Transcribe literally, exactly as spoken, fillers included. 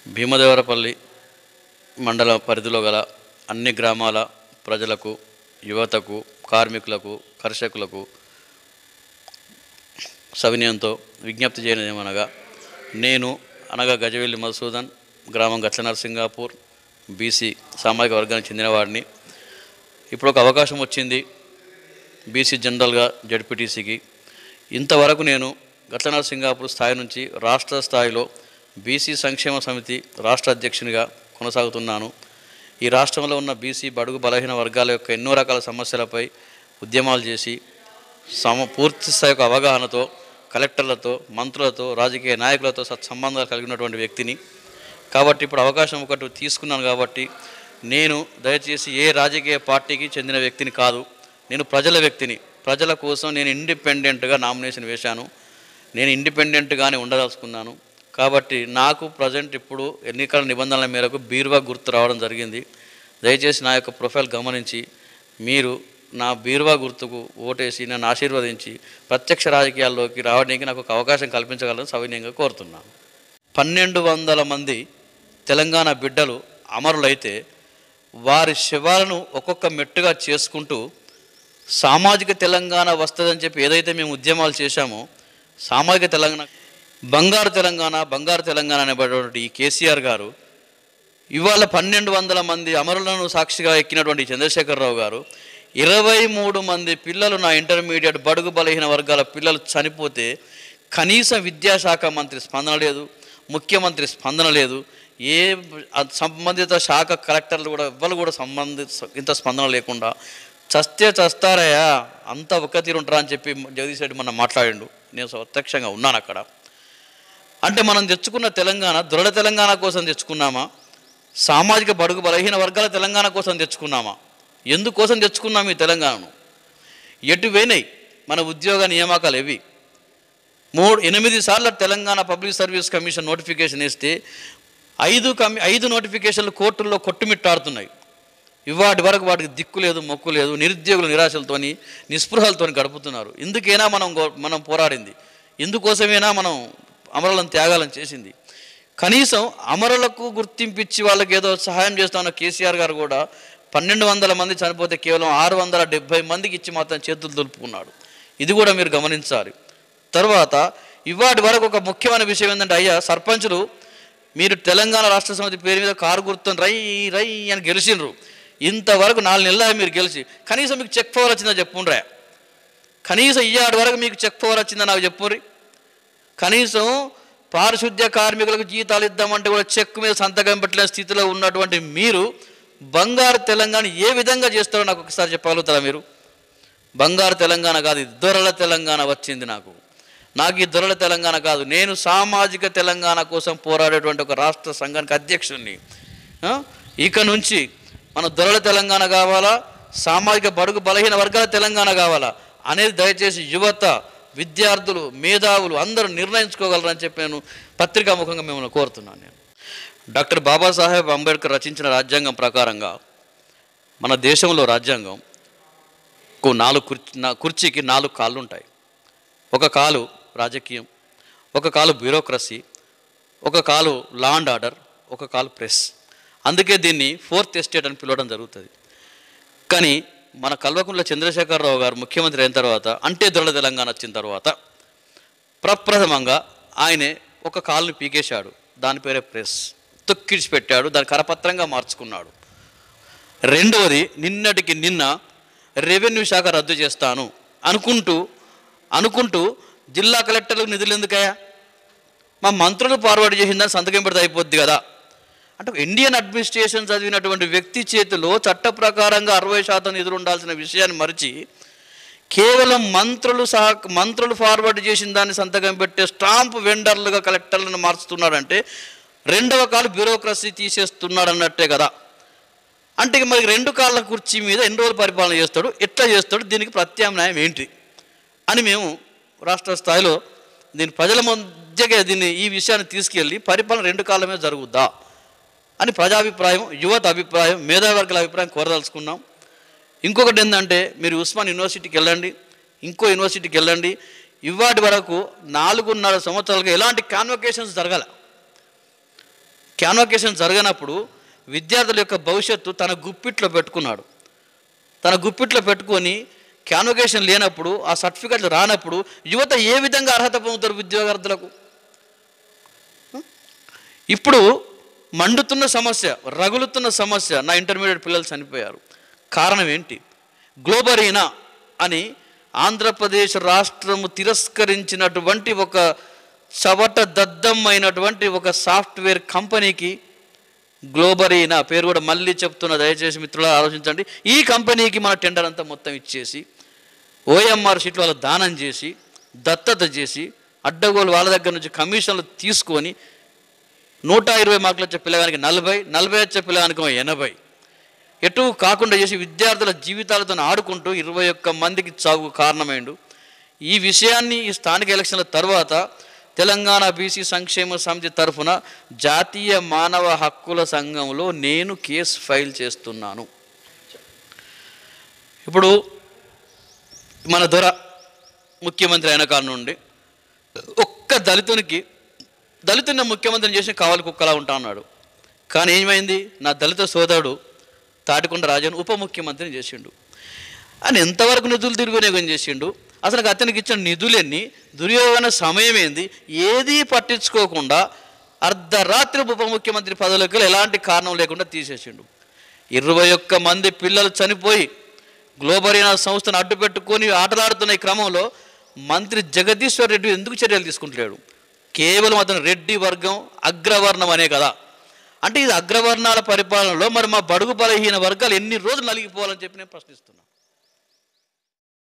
భీమదేవరపల్లి మండల పరిధిలో గల అన్ని గ్రామాల ప్రజలకు, యువతకు, కార్మికులకు, కర్షకులకు సవినయంతో విజ్ఞప్తి చేయనమనగా, నేను అనగా గజవెల్లి మధుసూదన్, గ్రామం గట్ల నరసింగాపూర్, బీసీ సామాజిక వర్గానికి చెందినవాడిని. ఇప్పుడు ఒక అవకాశం వచ్చింది బీసీ జనరల్గా జడ్పీటీసీకి. ఇంతవరకు నేను గట్ల నరసింగాపూర్ స్థాయి నుంచి రాష్ట్ర స్థాయిలో బీసీ సంక్షేమ సమితి రాష్ట్ర అధ్యక్షునిగా కొనసాగుతున్నాను. ఈ రాష్ట్రంలో ఉన్న బీసీ బడుగు బలహీన వర్గాల యొక్క ఎన్నో రకాల సమస్యలపై ఉద్యమాలు చేసి సమ పూర్తి స్థాయి యొక్క అవగాహనతో కలెక్టర్లతో, మంత్రులతో, రాజకీయ నాయకులతో సత్సంబంధాలు కలిగినటువంటి వ్యక్తిని. కాబట్టి ఇప్పుడు అవకాశం ఒకటి తీసుకున్నాను కాబట్టి నేను దయచేసి ఏ రాజకీయ పార్టీకి చెందిన వ్యక్తిని కాదు, నేను ప్రజల వ్యక్తిని. ప్రజల కోసం నేను ఇండిపెండెంట్గా నామినేషన్ వేశాను. నేను ఇండిపెండెంట్గానే ఉండదలుచుకున్నాను. కాబట్టి నాకు ప్రజెంట్ ఇప్పుడు ఎన్నికల నిబంధనల మేరకు బీరువా గుర్తు రావడం జరిగింది. దయచేసి నా యొక్క ప్రొఫైల్ గమనించి మీరు నా బీరువా గుర్తుకు ఓటేసి నన్ను ఆశీర్వదించి ప్రత్యక్ష రాజకీయాల్లోకి రావడానికి నాకు ఒక అవకాశం కల్పించగలని సవినయంగా కోరుతున్నాను. పన్నెండు వందల మంది తెలంగాణ బిడ్డలు అమరులైతే వారి శవాలను ఒక్కొక్క మెట్టుగా చేసుకుంటూ సామాజిక తెలంగాణ వస్తుందని చెప్పి ఏదైతే మేము ఉద్యమాలు చేశామో, సామాజిక తెలంగాణ, బంగారు తెలంగాణ బంగారు తెలంగాణ అనేటువంటి ఈ కేసీఆర్ గారు ఇవాళ పన్నెండు వందల మంది అమరులను సాక్షిగా ఎక్కినటువంటి చంద్రశేఖరరావు గారు ఇరవై మూడు మంది పిల్లలు, నా ఇంటర్మీడియట్ బడుగు బలహీన వర్గాల పిల్లలు చనిపోతే కనీసం విద్యాశాఖ మంత్రి స్పందన లేదు, ముఖ్యమంత్రి స్పందన లేదు, ఏ సంబంధిత శాఖ కలెక్టర్లు కూడా ఎవ్వరు కూడా సంబంధిత ఇంత స్పందన లేకుండా చస్తే చస్తారయ్యా అంతా ఒక్క తీరు ఉంటారా అని చెప్పి జగదీష్ రెడ్డి మొన్న మాట్లాడిండు. నేను ప్రత్యక్షంగా ఉన్నాను అక్కడ. అంటే మనం తెచ్చుకున్న తెలంగాణ దృఢ తెలంగాణ కోసం తెచ్చుకున్నామా, సామాజిక బడుగు బలహీన వర్గాల తెలంగాణ కోసం తెచ్చుకున్నామా? ఎందుకోసం తెచ్చుకున్నాం ఈ తెలంగాణను? ఎటు పోయినాయి మన ఉద్యోగ నియామకాలు? ఎవి మూడు ఎనిమిది సార్లు Telangana public service commission notification ఇస్తే ఐదు కమి ఐదు నోటిఫికేషన్లు కోర్టుల్లో కొట్టుమిట్టాడుతున్నాయి. ఇవాటి వరకు వాటికి దిక్కు లేదు, మొక్కు లేదు. నిరుద్యోగులు నిరాశలతోని, నిస్పృహలతో గడుపుతున్నారు. ఎందుకైనా మనం మనం పోరాడింది, ఎందుకోసమైనా మనం అమరులను త్యాగాలను చేసింది. కనీసం అమరులకు గుర్తింపిచ్చి వాళ్ళకి ఏదో సహాయం చేస్తున్న కేసీఆర్ గారు కూడా పన్నెండు వందల మంది చనిపోతే కేవలం ఆరు వందల డెబ్భై మందికి ఇచ్చి మాత్రం చేతులు దులుపుకున్నాడు. ఇది కూడా మీరు గమనించాలి. తర్వాత ఇవాటి వరకు ఒక ముఖ్యమైన విషయం ఏంటంటే, అయ్యా సర్పంచులు మీరు తెలంగాణ రాష్ట్ర సమితి పేరు మీద కారు గుర్తుని రై రై అని గెలిచినరు. ఇంతవరకు నాలుగు నెలల మీరు గెలిచి కనీసం మీకు చెక్ పవర్ వచ్చిందా చెప్పుండ్రా? కనీసం ఇయ్యాటి వరకు మీకు చెక్ పవర్ వచ్చిందా నాకు చెప్పుర్రి. కనీసం పారిశుద్ధ్య కార్మికులకు జీతాలు ఇద్దామంటే కూడా చెక్ మీద సంతకం పెట్టలేని స్థితిలో ఉన్నటువంటి మీరు బంగారు తెలంగాణ ఏ విధంగా చేస్తారో నాకు ఒకసారి చెప్పగలుగుతారా మీరు? బంగారు తెలంగాణ కాదు, ఇది దొరల తెలంగాణ వచ్చింది నాకు. నాకు ఈ దొరల తెలంగాణ కాదు, నేను సామాజిక తెలంగాణ కోసం పోరాడేటువంటి ఒక రాష్ట్ర సంఘానికి అధ్యక్షుడిని. ఇక నుంచి మన దొరల తెలంగాణ కావాలా, సామాజిక బడుగు బలహీన వర్గాల తెలంగాణ కావాలా అనేది దయచేసి యువత, విద్యార్థులు, మేధావులు అందరూ నిర్ణయించుకోగలరని చెప్పి నేను పత్రికాముఖంగా మిమ్మల్ని కోరుతున్నాను. నేను డాక్టర్ బాబాసాహెబ్ అంబేద్కర్ రచించిన రాజ్యాంగం ప్రకారంగా మన దేశంలో రాజ్యాంగం నాలుగు కుర్చీ కుర్చీకి నాలుగు కాళ్ళు ఉంటాయి. ఒక కాలు రాజకీయం, ఒక కాలు బ్యూరోక్రసీ, ఒక కాలు లా అండ్ ఆర్డర్, ఒక కాలు ప్రెస్. అందుకే దీన్ని ఫోర్త్ ఎస్టేట్ అని పిలవడం జరుగుతుంది. కానీ మన కల్వకుంట్ల చంద్రశేఖరరావు గారు ముఖ్యమంత్రి అయిన తర్వాత, అంటే దొరల తెలంగాణ వచ్చిన తర్వాత ప్రప్రథమంగా ఆయనే ఒక కాలుని పీకేశాడు. దాని పేరే ప్రెస్. తొక్కిడిచి పెట్టాడు, దాని కరపత్రంగా మార్చుకున్నాడు. రెండవది, నిన్నటికి నిన్న రెవెన్యూ శాఖ రద్దు చేస్తాను అనుకుంటూ అనుకుంటూ జిల్లా కలెక్టర్లకు నిధులు ఎందుకయ్యా? మా మంత్రులు ఫార్వర్డ్ చేసిందని సంతకం పెడితే అయిపోద్ది కదా. అంటే ఇండియన్ అడ్మినిస్ట్రేషన్ చదివినటువంటి వ్యక్తి చేతిలో చట్ట ప్రకారంగా అరవై శాతం నిధులు ఉండాల్సిన విషయాన్ని మరిచి కేవలం మంత్రులు సహా మంత్రులు ఫార్వర్డ్ చేసిన దాన్ని సంతకం పెట్టే స్టాంప్ వెండర్లుగా కలెక్టర్లను మార్చుతున్నాడంటే రెండవ కాలు బ్యూరోక్రసీ తీసేస్తున్నాడు అన్నట్టే కదా. అంటే మరి రెండు కాళ్ళ కుర్చీ మీద ఎన్ని రోజులు పరిపాలన చేస్తాడు, ఎట్లా చేస్తాడు, దీనికి ప్రత్యామ్నాయం ఏంటి అని మేము రాష్ట్ర స్థాయిలో దీని ప్రజల మధ్యగా దీన్ని ఈ విషయాన్ని తీసుకెళ్ళి పరిపాలన రెండు కాళ్ళ మీద జరుగుద్దా అని ప్రజాభిప్రాయం, యువత అభిప్రాయం, మేధావర్గాల అభిప్రాయం కోరదలుచుకున్నాం. ఇంకొకటి ఏంటంటే, మీరు ఉస్మాన్ యూనివర్సిటీకి వెళ్ళండి, ఇంకో యూనివర్సిటీకి వెళ్ళండి, ఇవాటి వరకు నాలుగున్నర సంవత్సరాలుగా ఎలాంటి కాన్వకేషన్స్ జరగాల. కాన్వకేషన్ జరగనప్పుడు విద్యార్థుల యొక్క భవిష్యత్తు తన గుప్పిట్లో పెట్టుకున్నాడు. తన గుప్పిట్లో పెట్టుకొని కాన్వకేషన్ లేనప్పుడు, ఆ సర్టిఫికెట్లు రానప్పుడు యువత ఏ విధంగా అర్హత పొందుతారు ఉద్యోగార్థులకు? ఇప్పుడు మండుతున్న సమస్య, రగులుతున్న సమస్య, నా ఇంటర్మీడియట్ పిల్లలు చనిపోయారు. కారణం ఏంటి? గ్లోబరీనా అని ఆంధ్రప్రదేశ్ రాష్ట్రము తిరస్కరించినటువంటి ఒక చవట దద్దమైనటువంటి ఒక సాఫ్ట్వేర్ కంపెనీకి, గ్లోబరీనా పేరు కూడా మళ్ళీ చెప్తున్నా, దయచేసి మిత్రులు ఆలోచించండి. ఈ కంపెనీకి మన టెండర్ అంతా మొత్తం ఇచ్చేసి, ఓఎంఆర్ షీట్లు వాళ్ళ దానం చేసి, దత్తత చేసి, అడ్డగోలు వాళ్ళ దగ్గర నుంచి కమిషన్లు తీసుకొని నూట ఇరవై మార్కులు వచ్చే పిల్లగానికి నలభై, నలభై వచ్చే పిల్లగానికి ఎనభై ఎటు కాకుండా చేసి విద్యార్థుల జీవితాలతో ఆడుకుంటూ ఇరవై ఒక్క మందికి చావుకు కారణమైండు. ఈ విషయాన్ని ఈ స్థానిక ఎలక్షన్ల తర్వాత తెలంగాణ బీసీ సంక్షేమ సమితి తరఫున జాతీయ మానవ హక్కుల సంఘంలో నేను కేసు ఫైల్ చేస్తున్నాను. ఇప్పుడు మన దొర ముఖ్యమంత్రి అయిన కాడ నుండి ఒక్క దళితునికి దళితున్న ముఖ్యమంత్రిని చేసి కావాలి కుక్కలా ఉంటా అన్నాడు. కానీ ఏమైంది? నా దళిత సోదరుడు తాటికొండ రాజాను ఉప ముఖ్యమంత్రిని చేసిండు. అని ఎంతవరకు నిధులు దుర్వినియోగం చేసిండు? అసలు అతనికి ఇచ్చిన నిధులెన్ని, దుర్యోగన సమయం ఏంది, ఏదీ పట్టించుకోకుండా అర్ధరాత్రి ఉప ముఖ్యమంత్రి పదవులకు ఎలాంటి కారణం లేకుండా తీసేసిండు. ఇరవై ఒక్క మంది పిల్లలు చనిపోయి గ్లోబరీనా సంస్థను అడ్డుపెట్టుకొని ఆటలాడుతున్న ఈ క్రమంలో మంత్రి జగదీశ్వర్ రెడ్డి ఎందుకు చర్యలు తీసుకుంటలేడు? కేవలం అతను రెడ్డి వర్గం అగ్రవర్ణం అనే కదా. అంటే ఇది అగ్రవర్ణాల పరిపాలనలో మరి మా బడుగు బలహీన వర్గాలు ఎన్ని రోజులు నలిగిపోవాలని చెప్పి నేను ప్రశ్నిస్తున్నాను.